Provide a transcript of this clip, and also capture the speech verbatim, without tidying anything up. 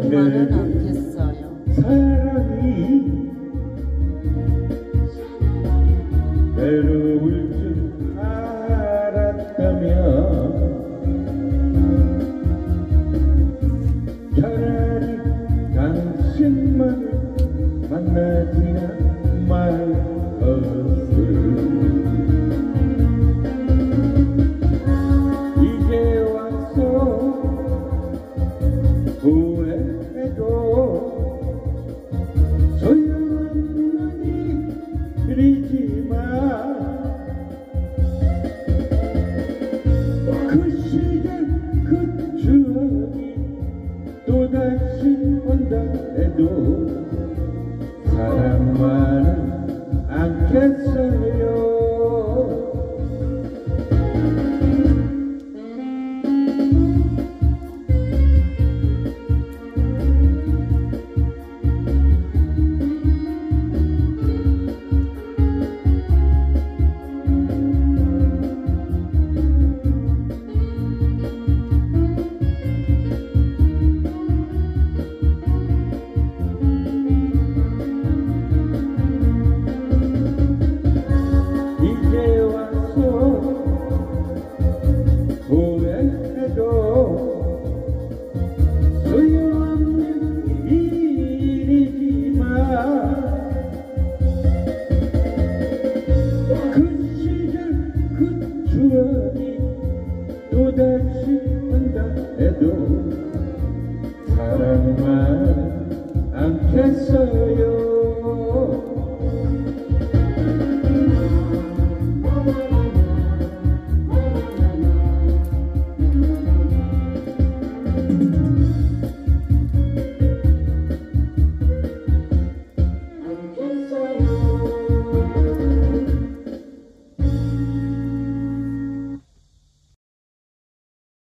사랑만은 않겠어요. 사랑이 외로울 줄 알았다면 차라리 당신만을 만나지나 말 것을. 이제 와서 후회해도 소용없는 일이지만 그 시절 그 추억이 또다시 온다 해도 사랑만은 않겠어.